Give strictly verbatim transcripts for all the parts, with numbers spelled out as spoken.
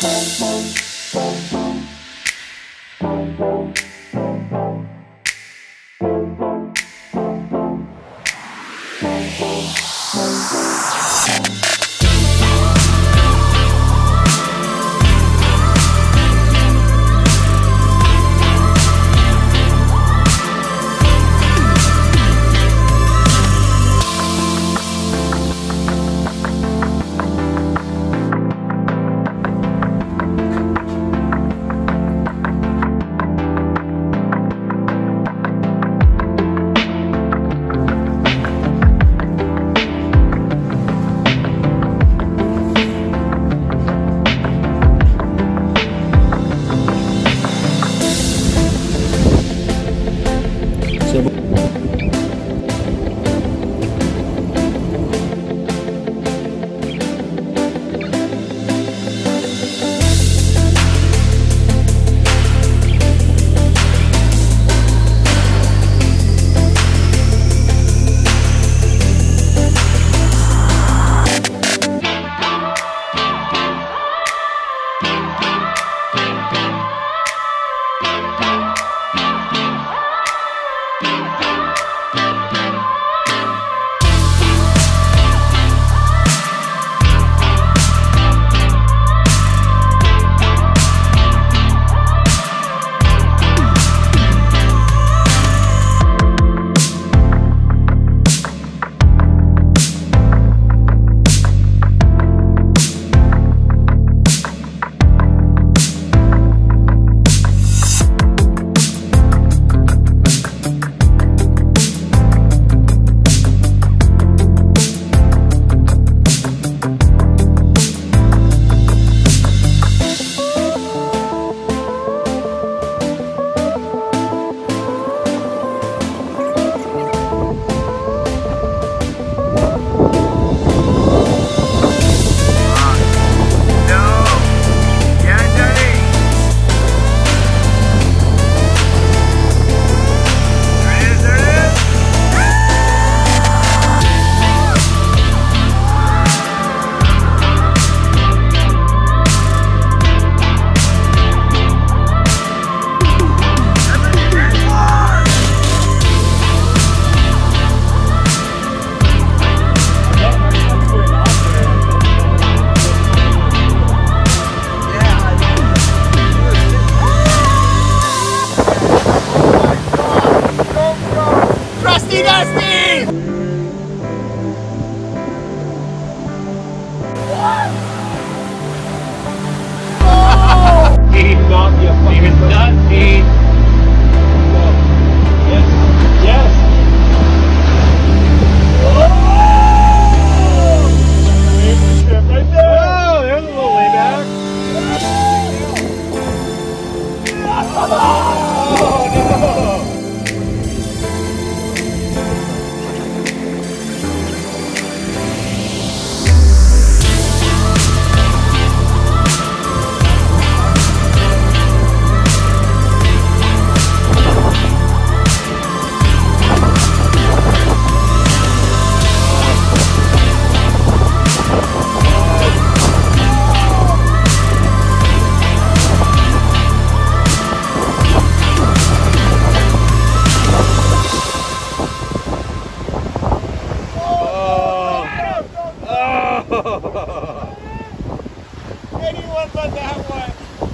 Anyone but that one.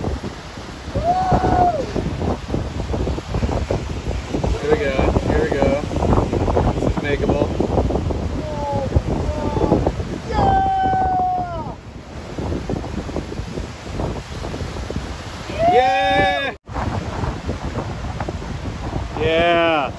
Here we go. Here we go. This is makeable. Yeah! Yeah!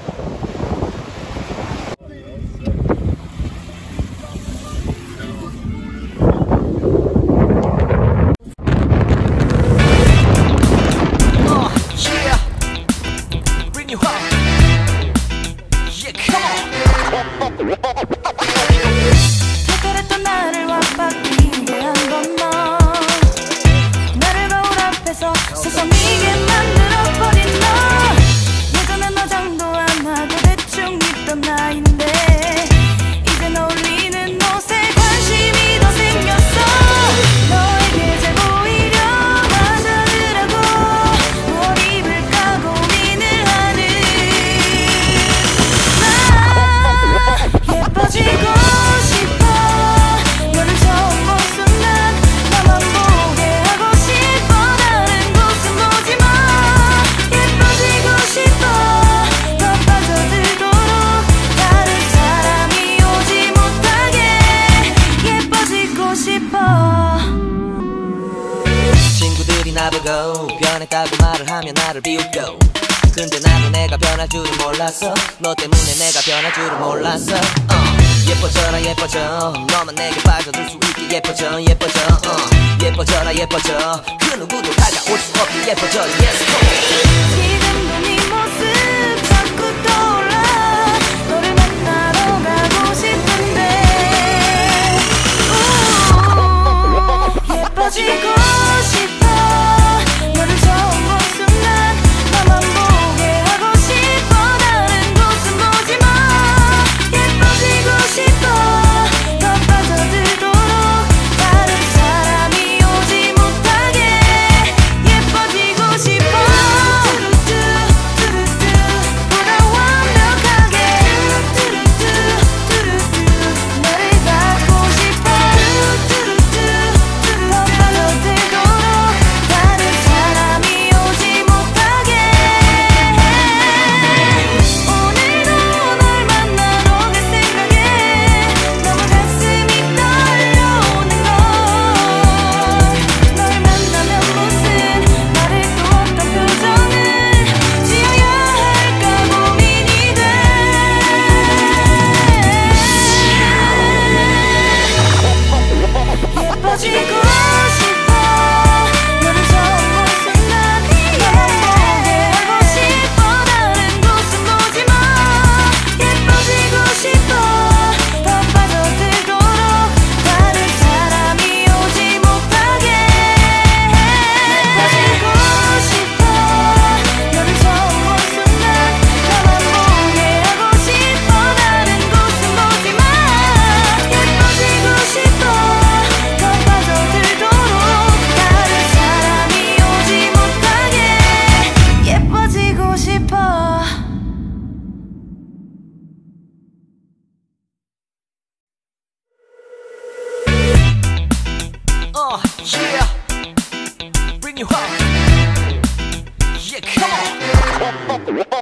나보고 변했다고 말을 하면 나를 비웃고 근데 나도 내가 변할 줄은 몰랐어 너 때문에 내가 변할 줄은 몰랐어 uh. 예뻐져라 예뻐져 너만 내게 빠져들 수 있게 예뻐져 예뻐져 uh. 예뻐져라 예뻐져 그 누구도 다가올 수 없게 예뻐져 Yes 지금도 네 모습 자꾸 떠올라 너를 만나러 가고 싶은데 오, 예뻐지고 싶어 너를 처음 본 순간 나만 보게 하고 싶어 다른 곳은 보지마 예뻐지고 싶어 더 빠져들도록 다른 사람이 오지 못하게 예뻐지고 싶어 보다 완벽하게 나를 갖고 싶어 더 빠져들도록 다른 사람이 오지 못하게 오늘도 널 만나러 갈 생각에 너무 가슴이 떨려오는 걸 널 만나면 무슨 말을 또 어떤 표정을 지어야 할까 고민이 돼 예뻐지고 싶어 너를 처음 본 순간 나만 보게 하고 싶어 다른 곳은 보지마 예뻐지고 싶어 더 빠져들도록 다른 사람이 오지 못하게 예뻐지고 싶어 너를 처음 본 순간 나만 보게 하고 싶어 다른 곳은 보지마 예뻐지고 싶어 더 빠져들도록 다른 사람이 오지 못하게 예뻐지고 싶어 Uh, yeah Bring you home Yeah, come on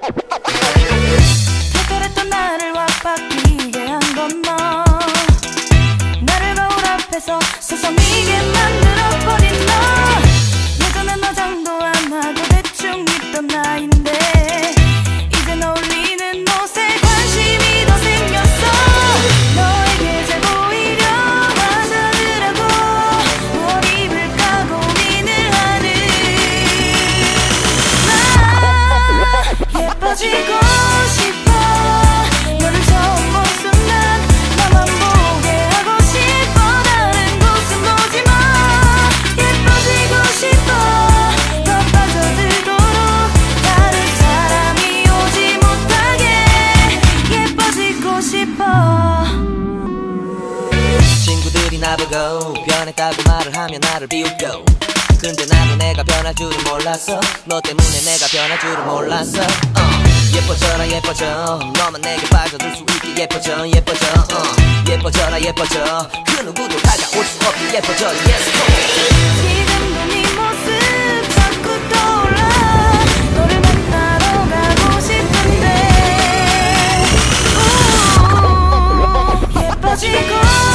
특별했던 나를 왁바뀌게 한 건 너 나를 거울 앞에서 서성이게 만들어버린 너 예전엔 화장도 안 하고 대충 입던 나인데 이젠 어울리는 옷에 관심이 더 생겼어 너에게 잘 보이려 화장을 하고 뭘 입을까 고민을 하는 나 예뻐지고 싶어 너를 처음 본 순간 나만 보게 하고 싶어 다른 곳은 보지마 예뻐지고 싶어 더 빠져들도록 다른 사람이 오지 못하게 예뻐지고 싶어 친구들이 나보고 변했다고 말을 하면 나를 비웃고 근데 나도 내가 변할 줄은 몰랐어 너 때문에 내가 변할 줄은 몰랐어 uh. 예뻐져라 예뻐져 너만 내게 빠져들 수 있게 예뻐져 예뻐져 uh. 예뻐져라 예뻐져 그 누구도 다가올 수 없게 예뻐져 Yes 지금도 네 모습 자꾸 떠올라 너를 만나러 가고 싶은데 오, 예뻐지고